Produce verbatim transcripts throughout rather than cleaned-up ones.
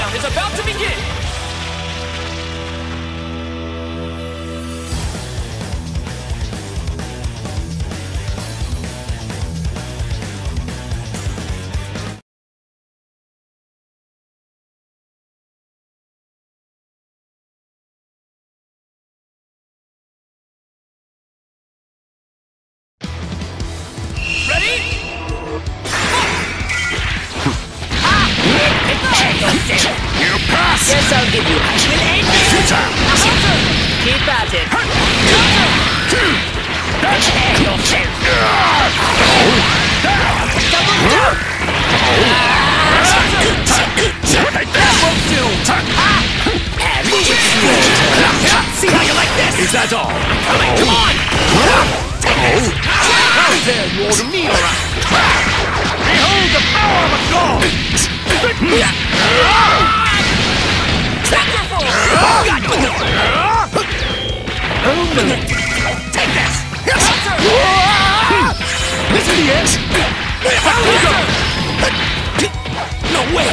countdown is about to begin! Guess I'll give you I will end you! Keep at it! Prepare yourself! Double jump! That won't do! And it's your turn! See how you like this! Is that all? Coming, come on! How dare you order me around! Behold the power of a god! Wonderful! Got you! Oh no! Take this! This is the end! How we go? No way!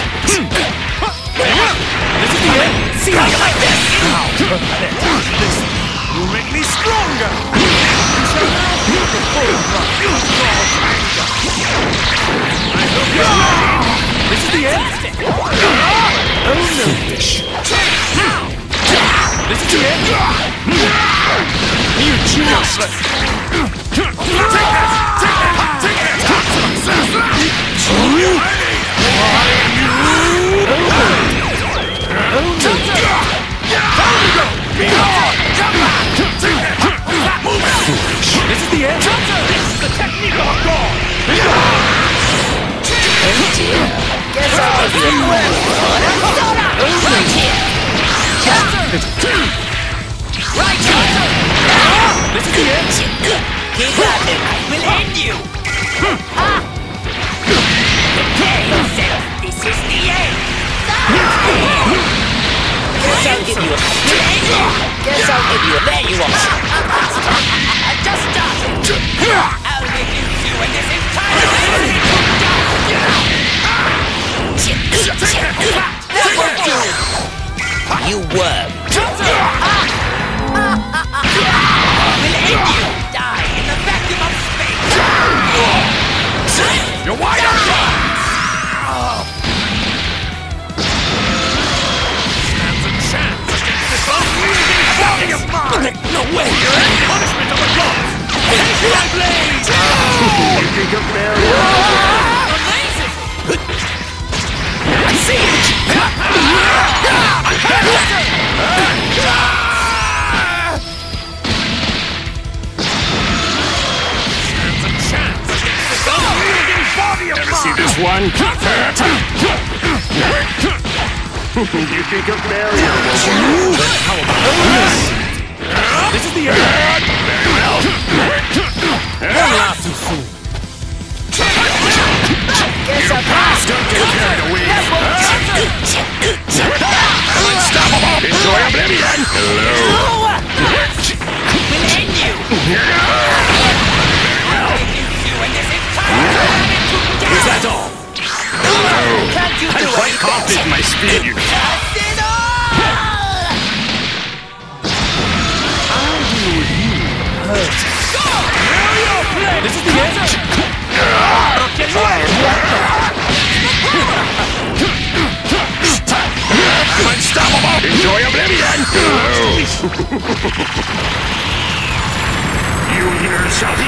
This is the end! See how you like this! This will make me stronger! You shall now feel the full brunt of God's anger! I hope you're ready! This is the end! Oh no! This is the end! You choose! Take that! Take that! Take that! You! Oh no! Time to go! Behold! This is the end! This is the technique of a god! Oh dear! Guess I'll give you a word! Right here! Right here! This is the end! Keep at it! I will end you! Prepare yourself! This is the end! Guess I'll give you a... I will end you! Guess I'll give you a... There you are! Just started! I'll reduce you and this entire city to dust! That won't do! You worm! Will end you! Die in the vacuum of space! You're wide open! Stands a chance against this unyielding body of mine! No way! Punishment of the gods! Fire blade! You can compare it? Amazing! I see it! Stands a chance against this unyielding body of mine! See this one? You can compare it? How about this? This is the end! Very well. Don't laugh too soon! Guess I'll pass! Don't get carried away. Unstoppable! Enjoy oblivion. Hello. Will end you! I'll reduce you and this entire planet to dust! Is that all? Can't you I'm do quite anything? confident in my speed. Just it all! This is the answer! Unstoppable! Enjoy oblivion! Hello. You here shall